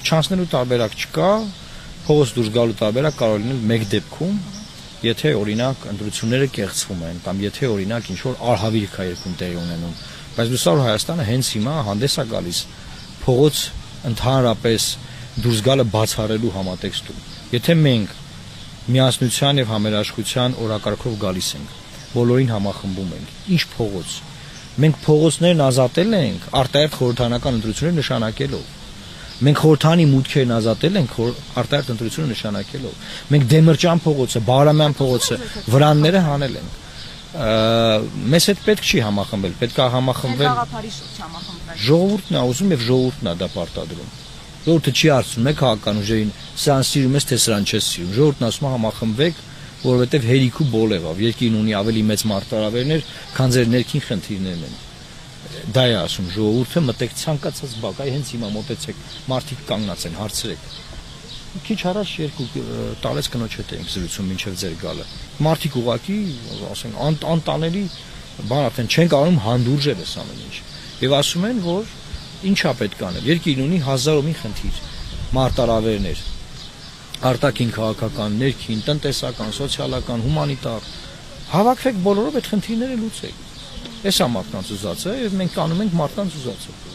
Չանցնելու տարբերակ չկա, փողոց դուրս գալու տարբերակ կարող լինել մեկ դեպքում, եթե օրինակ ընտրությունները կեղծվում են կամ եթե օրինակ ինչ որ արհավիրք է երկում տեղի ունենում, բայց լուսավոր Հայաստանը հենց հիմա հանդես է գալիս փողոց ընդհանրապես դուրս գալը բացառելու համատեքստում։ Եթե մենք միասնության եւ համերաշխության օրակարգով գալիս ենք, բոլորին համախմբում ենք, ինչ փողոց։ Մենք փողոցներն ազատել ենք արտահերթ խորհրդարանական ընտրություններ նշանակելով։ Մենք խորհրդանի մուտքերն ազատել ենք արտահերթ ընտրությունը նշանակելով։ Մենք Դեմիրճան փողոցը, Բաղրամյան փողոցը, վրանները հանել ենք։ Մեզ հետ պետք չի համախմբել, պետք է համախմբել։ Գաղափարի շուրջ համախմբվել։ Ժողովուրդն է ուզում եւ ժողովուրդն է դա պարտադրում։ Ժողովուրդը չի հարցնում, եք քաղաքական ուժերին, սրան սիրում ես, թե սրան չես սիրում։ Ժողովուրդն ասում է համախմբվեք, որովհետեւ հերիք ու բոլեղավ, երկիրն ունի ավելի մեծ մարտահրավերներ, քան ձեր ներքին խնդիրներն են։ Դա է ասում ժողովուրդը, մտեք ցանկացած բակ, այ հենց հիմա մոտեցեք, մարդիկ կանգնած են, հարցրեք։ Քիչ առաջ 2 տարեց կնոջ հետ էինք զրուցում մինչև ձեր գալը։ Մարդիկ ուղակի, ասենք, անտանելի բան արդեն չեն կարողանում հանդուրժել այս ամեն ինչ։ Եվ ասում են, որ ինչա պետք անել։ Երկիրն ունի 1000 ու մի խնդիր, մարտահրավերներ, արտաքին քաղաքական, ներքին, տնտեսական, սոցիալական, հումանիտար։ Հավաքվեք բոլորով այդ խնդիրները լուծեք։ Այս է մարդկանց ուզածը, եւ մենք անում ենք մարդկանց ուզածը։